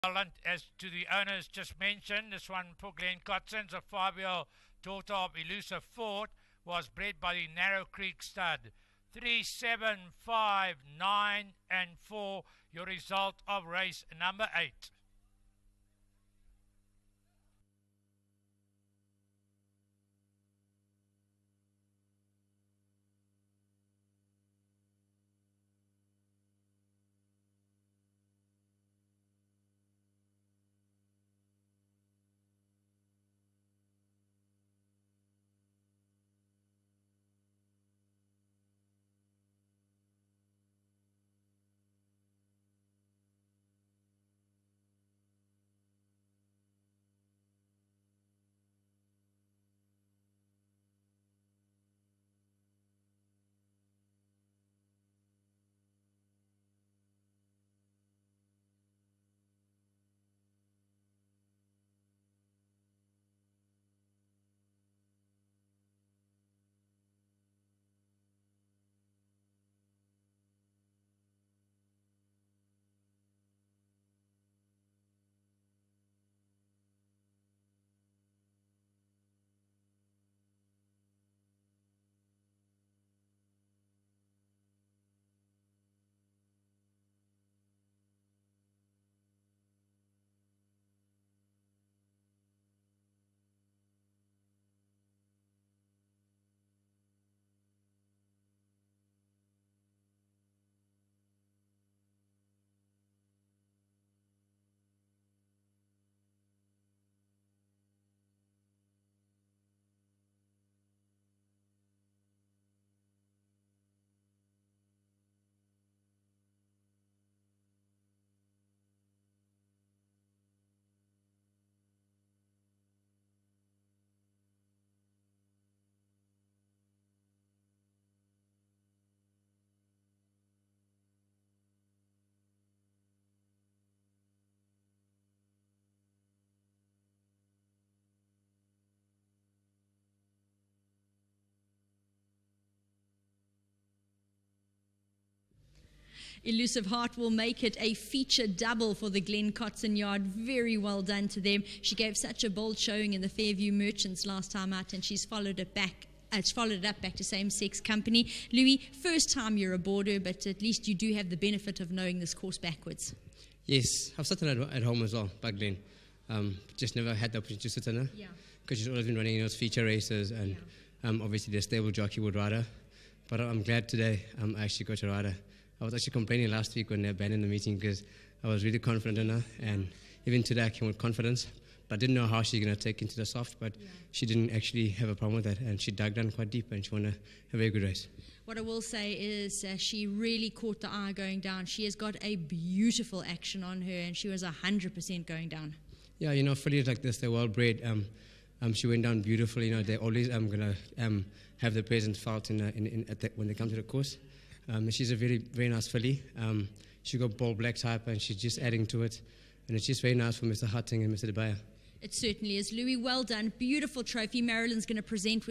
And as to the owners just mentioned, this one, poor Glenn Cotson's a 5-year-old daughter of Elusive Fort, was bred by the Narrow Creek stud. 3, 7, 5, 9, and 4, your result of race number 8. Elusive Heart will make it a feature double for the Glen Cotson Yard. Very well done to them. She gave such a bold showing in the Fairview Merchants last time out, and she's followed it back. It's followed it up back to same-sex company. Louis, first time you're aboard her, but at least you do have the benefit of knowing this course backwards. Yes, I've sat in at home as well, back then. Just never had the opportunity to sit in her. Yeah. Because she's always been running those feature races, and obviously the stable jockey would ride her. But I'm glad today I actually got to ride her. I was actually complaining last week when they abandoned the meeting because I was really confident in her, and even today I came with confidence. But I didn't know how she's going to take into the soft, but she didn't actually have a problem with that, and she dug down quite deep, and she won a very good race. What I will say is she really caught the eye going down. She has got a beautiful action on her, and she was 100% going down. Yeah, you know, fillies like this, they're well bred. She went down beautifully. You know, they're always going to have the presence felt when they come to the course. She's a very, very nice filly. She got ball black type, and she's just adding to it. And it's just very nice for Mr. Hutting and Mr. De Beyer. It certainly is. Louis, well done. Beautiful trophy. Marilyn's going to present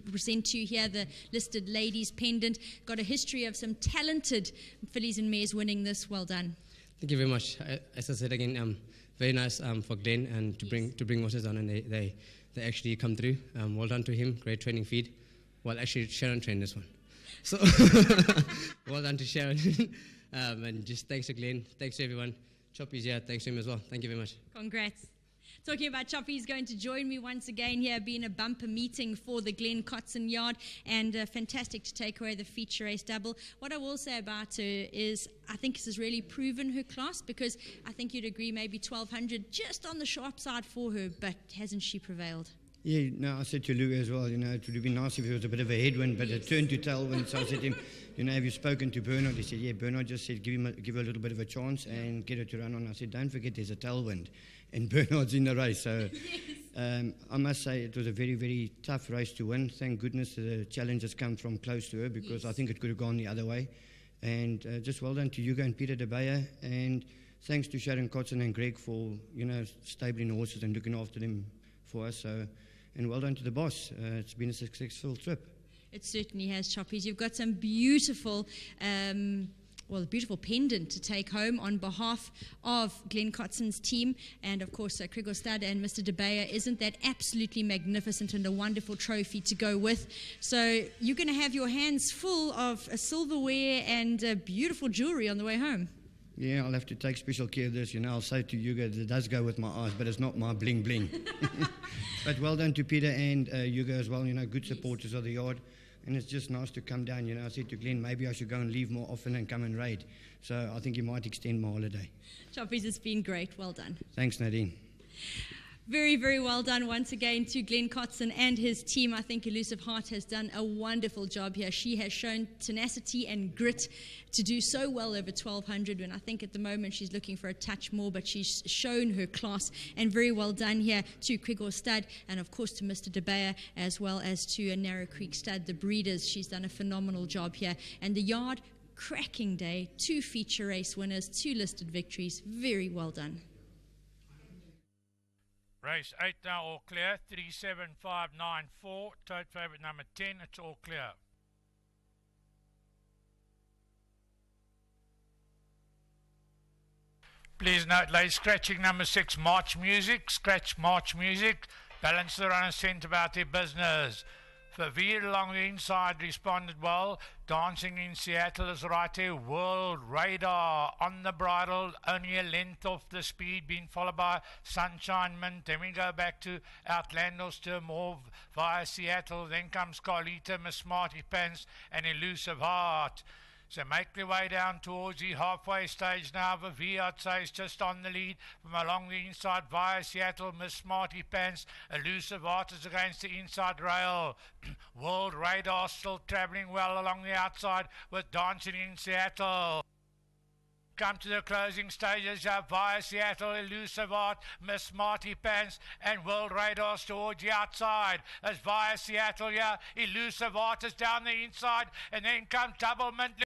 to you here the listed ladies pendant. Got a history of some talented fillies and mares winning this. Well done. Thank you very much. As I said again, very nice for Glenn and to bring horses on, and they actually come through. Well done to him. Great training feed. Well, actually, Sharon trained this one. So, well done to Sharon. And just thanks to Glenn. Thanks to everyone. Choppy's here. Thanks to him as well. Thank you very much. Congrats. Talking about Choppy, he's going to join me once again here, being a bumper meeting for the Glen Cotson Yard, and fantastic to take away the feature race double. What I will say about her is I think this has really proven her class, because I think you'd agree maybe 1,200 just on the sharp side for her, but hasn't she prevailed? Yeah, no, I said to Lou as well, you know, it would have been nice if it was a bit of a headwind, but it turned to tailwind. So I said to him, you know, have you spoken to Bernard? He said, yeah, Bernard just said give her a little bit of a chance and get her to run on. I said, don't forget there's a tailwind, and Bernard's in the race. So I must say it was a very, very tough race to win. Thank goodness the challenges come from close to her, because I think it could have gone the other way. And just well done to Hugo and Peter De Beyer, and thanks to Sharon Cotson and Greg for, you know, stabling the horses and looking after them for us. So, and well done to the boss. It's been a successful trip. It certainly has, Choppies. You've got some beautiful a beautiful pendant to take home on behalf of Glenn Kotzon's team, and of course Krigostad and Mr. De Beyer. Isn't that absolutely magnificent and a wonderful trophy to go with? So you're going to have your hands full of silverware and beautiful jewelry on the way home. Yeah, I'll have to take special care of this. I'll say to Hugo, it does go with my eyes, but it's not my bling bling. But well done to Peter and Hugo as well. Good supporters of the yard. And it's just nice to come down. I said to Glenn, maybe I should go and leave more often and come and raid. So I think he might extend my holiday. Choppies, it's been great. Well done. Thanks, Nadine. Very, very well done once again to Glenn Kotzon and his team. I think Elusive Heart has done a wonderful job here. She has shown tenacity and grit to do so well over 1200, when I think at the moment she's looking for a touch more, but she's shown her class, and very well done here to Krigostad, and of course to Mr. De Beyer, as well as to Narrow Creek Stud, the breeders. She's done a phenomenal job here. And the yard, cracking day, 2 feature race winners, 2 listed victories. Very well done. Race 8 now all clear, 37594, tote favourite number 10, it's all clear. Please note, ladies, scratching number 6, March Music, scratch March Music, balance the runner sent about their business. Verveer along the inside responded well. Dancing in Seattle is right here. World Radar on the bridle, only a length off the speed, being followed by Sunshine Mint. Then we go back to Outlander Sturmov via Seattle. Then comes Carlita, Miss Smarty Pants, and Elusive Heart. So make their way down towards the halfway stage now. Verveer, I'd say, is just on the lead from along the inside via Seattle. Miss Smarty Pants, Elusive Heart is against the inside rail. World Radar still travelling well along the outside with Dancing in Seattle. Come to the closing stages via Seattle, Elusive Heart, Miss Smarty Pants, and World Radar towards the outside. As via Seattle, Elusive Heart is down the inside, and then comes Double Mint.